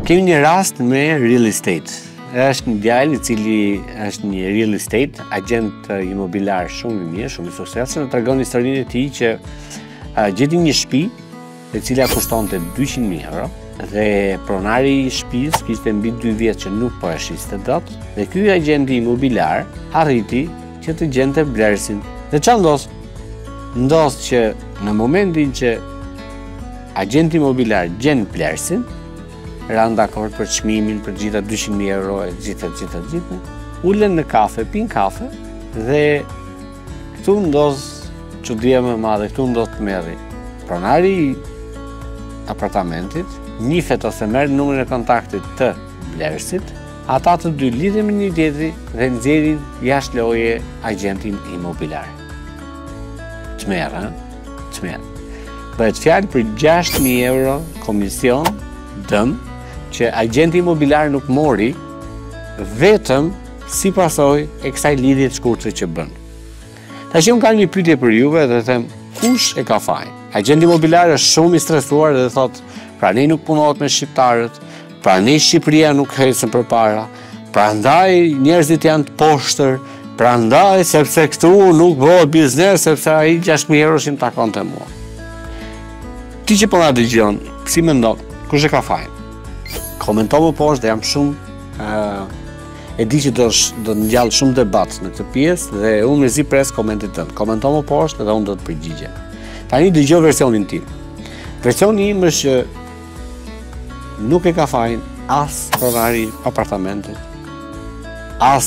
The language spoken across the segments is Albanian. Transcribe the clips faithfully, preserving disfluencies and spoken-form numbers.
Kemi një rast me real estate. Është një djalë i cili është një real estate, agent imobiliar shumë i mirë, shumë i suksesshëm, tregon historinë e tij që uh, gjeti një shtëpi e cila kushtonte dyqind mijë euro dhe pronari i shtëpisë kishte mbi dy vjet që nuk po e shiste dot dhe ky agent imobiliar arriti që të gjente blersin. Dhe çfarë ndodh? Ndodh që në momentin që agenti imobiliar gjen blersin, ranë dakord për çmimin, për gjitha dyqind mijë euro e gjitha, gjitha, gjitha, ulen në kafe, pin kafe, dhe këtu ndodh çudia më e madhe, këtu ndodh tmerri. Pronari i apartamentit nifet ose merr numrin e kontaktit të blersit, ata të dy lidhen me një tjetrin dhe nxjerrin jashtë loje agentin imobiliar. Tmerr, ha? Tmerr. Bëhet fjalë për gjashtë mijë euro komision dëm që agenti imobiliar nuk mori vetëm si pasojë e kësaj lidhje të shkurtër që bën. Tash unë kam një pyetje për juve dhe them, kush e ka fajin? Agenti imobiliar është shumë i stresuar dhe thotë, pra ne nuk punohet me shqiptarët, pra ne Shqipëria nuk hecën përpara, prandaj njerëzit janë të poshtër, prandaj sepse këtu nuk bëhet biznes sepse ai gjashtë mijë euro që më takonte mua. Ti që po na dëgjon, si mendon, kush e ka fajin? Komento më poshtë dhe jam shumë uh, e di që do, do të ngjall shumë debat në këtë pjesë dhe unë me zi pres komentit tënd. Komento më poshtë dhe unë do të përgjigje. Tani dëgjoj versionin tim. Versioni im është që nuk e ka fajin as pronari apartamentit, as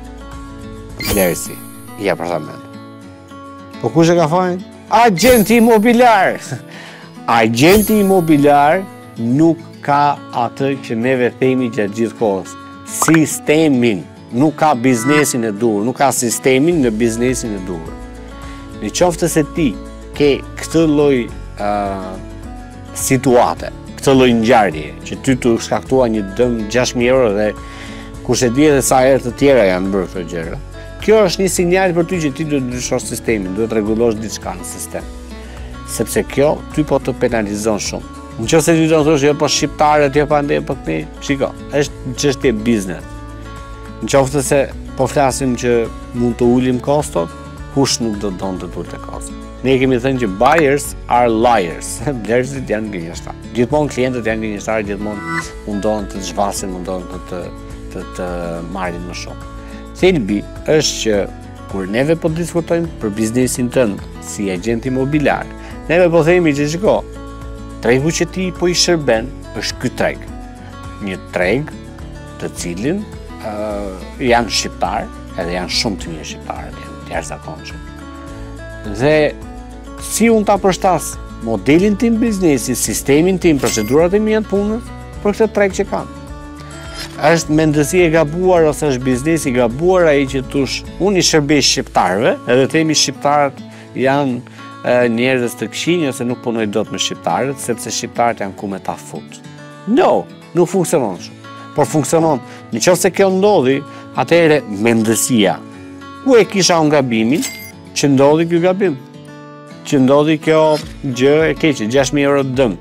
blersi i apartamentit. Po kush e ka fajin? Agenti imobiliar. Agenti imobiliar nuk ka atë që neve themi gjatë gjithë kohës, sistemin, nuk ka biznesin e dur, nuk ka sistemin në biznesin e dur. Në qoftë se ti ke këtë lloj uh, situate, këtë lloj ngjarje, që ty të shkaktua një dëm gjashtë mijë euro dhe kush e di edhe sa herë të tjera janë bërë këto gjëra. Kjo është një sinjal për ty që ti duhet të ndryshosh sistemin, duhet të rregullosh diçka në sistem. Sepse kjo ty po të penalizon shumë. Në që se ty do të thosh, jo po shqiptarët, jo pa ndje, po këni, shiko, është çështje biznes. Në qoftë se po flasim që mund të ulim kostot, kush nuk do të donë të ulte kostot. Ne kemi thënë që buyers are liars, blerësit janë gënjeshtar. Gjithmonë klientët janë gënjeshtar, gjithmonë mundohen të zhvasin, mundohen të të, të, të marrin më shumë. Thelbi është që kur neve po diskutojmë për biznesin tënd si agent imobiliar, neve po themi që shiko, tregu që ti po i shërben është ky treg. Një treg të cilin uh, janë shqiptar, edhe janë shumë të mirë shqiptarët, janë të jashtëzakonshëm. Dhe si unë ta përshtas modelin tim biznesi, sistemin tim, procedurat e mia të punës për këtë treg që kam. Është mendësi e gabuar ose është biznesi i gabuar ai që tush unë i shërbej shqiptarëve, edhe themi shqiptarët janë njerëz të këqinj ose nuk punoj dot me shqiptarët, sepse shqiptarët janë ku me ta fut. No, nuk funksionon shumë. Por funksionon, nëse kjo ndodhi, atëherë mendësia. Ku e kisha unë gabimin që ndodhi ky gabim? Që ndodhi kjo gjë e keqe, gjashtë mijë euro dëm.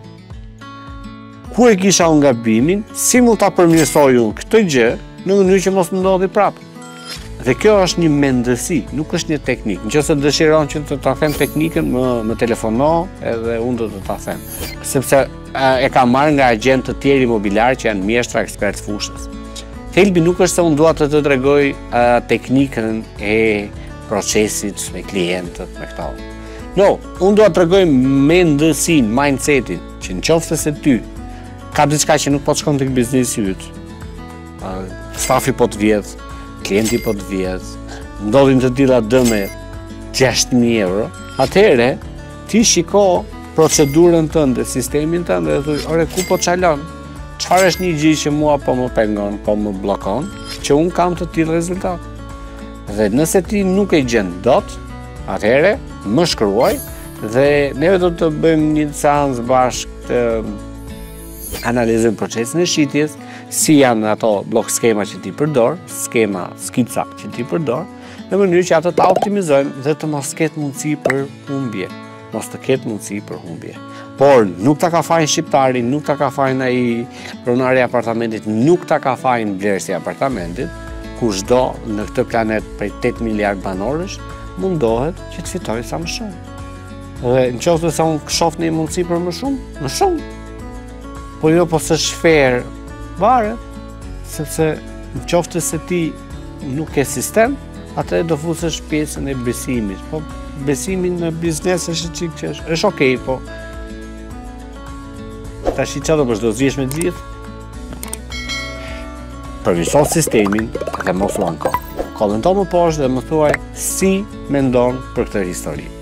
Ku e kisha unë gabimin? Si mund ta përmirësoj unë këtë gjë në mënyrë që mos më ndodhi prapë? Dhe kjo është një mendësi, nuk është një teknikë. Nëse dëshiron që të ta them teknikën, më, më telefono edhe unë do të ta them. Sepse e kam marrë nga agentë të tjerë imobiliar që janë mjeshtra ekspertë fushës. Thelbi nuk është se unë dua të të tregoj uh, teknikën e procesit me klientët, me këto. No, unë dua të tregoj mendësinë, mindsetin, që nëse se ty ka diçka që nuk po të shkon tek biznesi yt. Uh, stafi po të vjedh, klienti po të vjedh, ndodhin të tilla dëme gjashtë mijë euro, atëherë ti shiko procedurën tënde, sistemin tënd dhe thuaj, "Ore, ku po çalon? Çfarë është një gjë që mua po më pengon, po më bllokon, që un kam të tillë rezultat?" Dhe nëse ti nuk e gjen dot, atëherë më shkruaj dhe ne do të bëjmë një seancë bashkë të analizojmë procesin e shitjes, si janë ato blok skema që ti përdor, skema, skica që ti përdor, në mënyrë që ato ta optimizojmë dhe të mos ketë mundësi për humbje. mos të ketë mundësi për humbje. Por nuk ta ka fajin shqiptari, nuk ta ka fajin ai pronari i apartamentit, nuk ta ka fajin vlerësi i apartamentit, kushdo në këtë planet prej tetë miliard banorësh mundohet që të fitojë sa më shumë. Dhe në qoftë se unë shoh një mundësi për më shumë, më shumë. Po jo po së shfer varet, sepse në qoftë se ti nuk ke sistem, atëherë do futesh pjesën e besimit. Po besimi në biznes është çik që është, është okej, po tash i çado për çdo zgjesh me gjithë. Përmirëso sistemin dhe mos u anko. Kollën tonë më poshtë dhe më thuaj si mendon për këtë histori.